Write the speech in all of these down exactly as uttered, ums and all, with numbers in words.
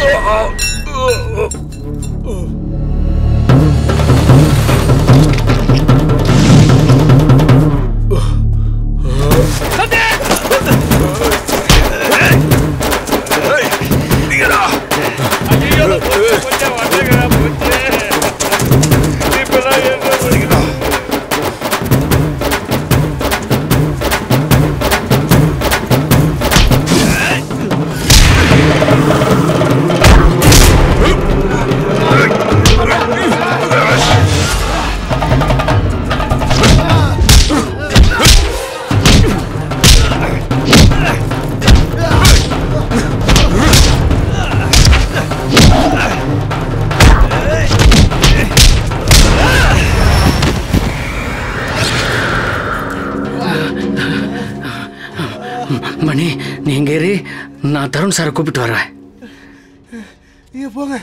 மணி நீங்க ஏறி நான் தருண் சாரை கூப்பிட்டு வரேன். நீங்க போங்க.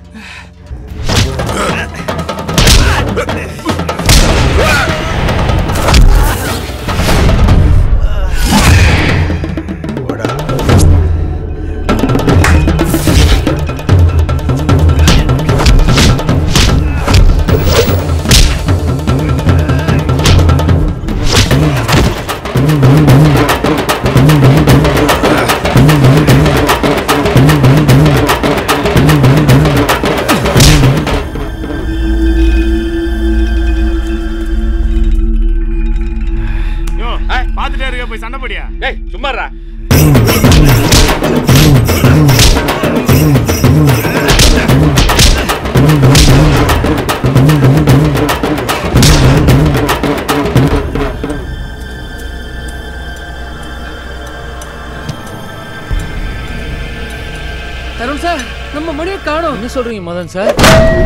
சும்மாறா தருண் சார் நம்ம மணியை காணோம். என்ன சொல்றீங்க மதன் சார்?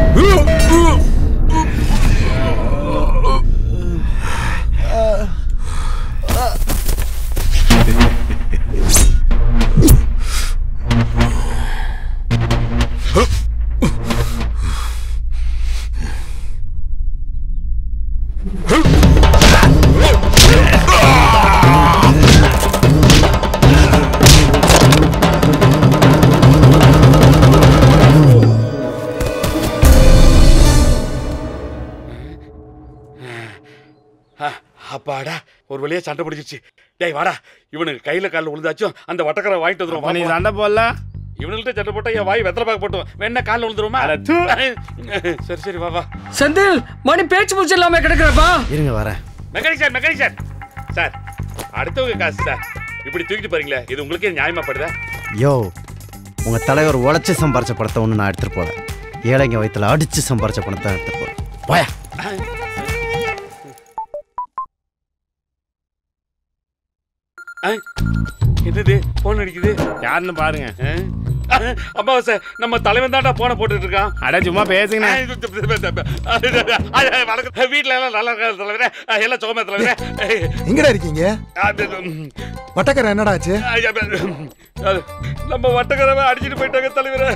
அப்பாடா ஒரு வழியா சண்டை பிடிச்சிருச்சு. டேய் வாடா, இவனுக்கு கையில காலில் விழுந்தாச்சும் அந்த வட்டக்கரை வாங்கிட்டு வந்துடும். நீ சண்டை போடல, இவனுக்கிட்ட சண்டை போட்டா என் வாய் வெத்தலை பாக்க போட்டோம். வேணா காலில் விழுந்துருமா? சரி சரி வா வா. செந்தில் மணி பேச்சு மூச்சு இல்லாம கிடக்குறப்பா. இருங்க வரேன். Mechanic sir mechanic sir sir அடுத்தவங்க காசு சார் இப்படி தூக்கிட்டு போறீங்களே, இது உங்களுக்கே நியாயமா படுதா? யோ, உங்க தலைவர் உழைச்சி சம்பாரிச்ச படத்தை ஒன்று நான் எடுத்துட்டு போறேன். ஏழைங்க வயிற்றுல அடிச்சு சம்பாரிச்ச பணத்தை எடுத்துட்டு போறேன். போயா. என்னது போன் அடிக்குது? யாருன்னு பாருங்க. அம்மா சார் நம்ம தலைவன் தான்டா போன போட்டுட்டு இருக்கான். அட சும்மா பேசுங்க. வீட்டுல எல்லாம் நல்லா இருக்காது தலைவரே, எல்லாம் சுகமா தலைவரே. எங்கடா இருக்கீங்க? வட்டக்கரை என்னடாச்சு? நம்ம வட்டக்கரவை அடிச்சுட்டு போயிட்டாங்க தலைவரே.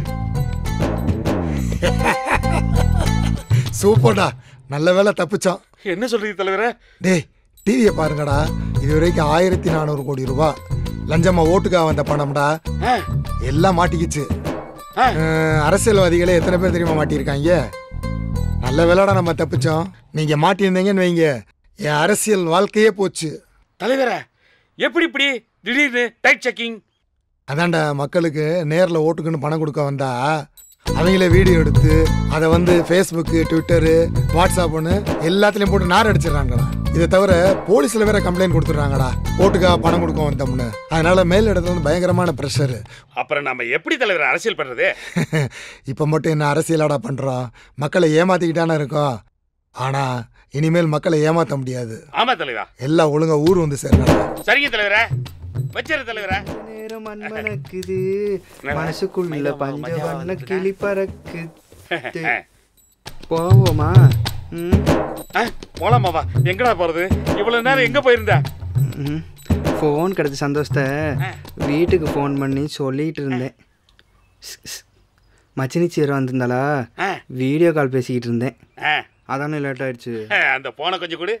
சூப்பர்டா, நல்ல வேலை தப்பிச்சோம். என்ன சொல்றீங்க தலைவரே? டேய் டிவியை பாருங்கடா, இது வரைக்கும் ஆயிரத்தி நானூறு கோடி ரூபாய் லஞ்சமா ஓட்டுக்காக வந்த பணம்டா. எல்லாம் மாட்டிக்கிச்சு. அரசியல்வாதிகளே எத்தனை பேர் தெரியுமா மாட்டியிருக்காங்க? நல்ல வேலைடா நம்ம தப்பிச்சோம். நீங்க மாட்டியிருந்தீங்கன்னு வைங்க, என் அரசியல் வாழ்க்கையே போச்சு. தலைவரே எப்படி இப்படி திடீர்னு டைட் செக்கிங்? அதான்டா, மக்களுக்கு நேரில் ஓட்டுக்குன்னு பணம் கொடுக்க வந்தா அவங்களே வீடியோ எடுத்து அதை வந்து ஃபேஸ்புக்கு, ட்விட்டரு, வாட்ஸ்அப்னு எல்லாத்துலேயும் போட்டு நார் அடிச்சிடறாங்கடா. இதை தவிர போலீஸில் வேற கம்ப்ளைண்ட் கொடுத்துட்றாங்கடா, ஓட்டுக்காக பணம் கொடுக்க வந்தோம்னு. அதனால மேல் இடத்துல வந்து பயங்கரமான ப்ரெஷரு. அப்புறம் நம்ம எப்படி தலைவர் அரசியல் பண்ணுறது? இப்போ மட்டும் என்ன அரசியலாடா பண்ணுறோம்? மக்களை ஏமாத்திக்கிட்டானே இருக்கோம். ஆனால் இனிமேல் மக்களை ஏமாற்ற முடியாது. ஆமா தலைவா, எல்லாம் ஒழுங்கா ஊர் வந்து சேரணும். சரிங்க தலைவரே, வச்சிரு தலைவரே. நேரம் அன்மனக்குது மனசுக்குள்ள பஞ்சவண்ண கிளி பறக்கு. போவோமா? போலாமாவா? எங்கடா போறது? இவ்வளவு நேரம் எங்க போயிருந்த? ஃபோன் கிடைச்ச சந்தோஷத்தை வீட்டுக்கு ஃபோன் பண்ணி சொல்லிட்டு இருந்தேன். மச்சினி சீரம் வந்திருந்தாளா, வீடியோ கால் பேசிக்கிட்டு இருந்தேன். அதானே லேட் ஆயிடுச்சு. அந்த போனை கொஞ்சம் கொடு.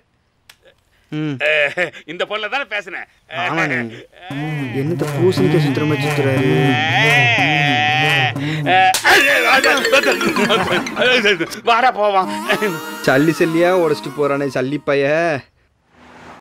இந்த போன்ல தானே பேசினேன். என்னத்த பூசணிக்க சுத்திரமா சுத்துறாரு? வாடா போவான். சல்லி சல்லியா உடச்சிட்டு போறானே சல்லி பைய